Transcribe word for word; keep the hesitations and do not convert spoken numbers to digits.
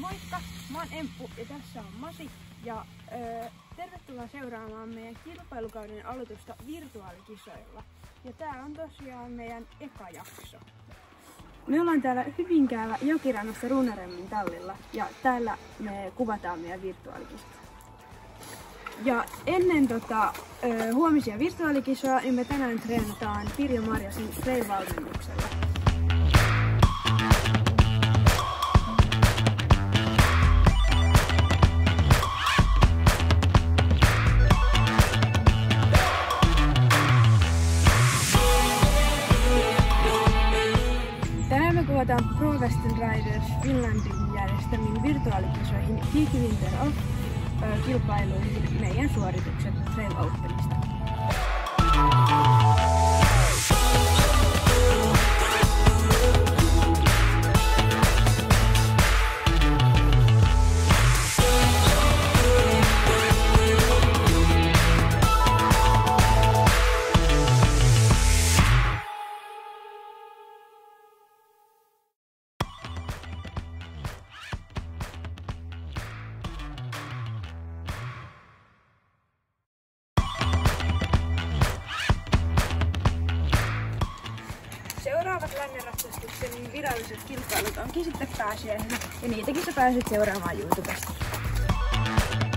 Moikka! Mä oon Emppu ja tässä on Masi ja öö, tervetuloa seuraamaan meidän kilpailukauden aloitusta virtuaalikisoilla. Ja tää on tosiaan meidän eka jakso. Me ollaan täällä Hyvinkäällä Jokirannassa Ruunaremmin tallilla ja täällä me kuvataan meidän virtuaalikisat. Ja ennen tota, öö, huomisia virtuaalikisoja niin me tänään treenataan Pirjo Marjasin trail-valmennuksella. Tänään me kuvataan Pro Western Riders Finlandin järjestämiin virtuaalikisoihin Kiki Winter Off kilpailuihin meidän suoritukset Trail Openista. Seuraavat lännenratsastuksen viralliset kilpailut onkin sitten pääsiäisenä ja niitäkin sä pääset seuraamaan YouTubesta.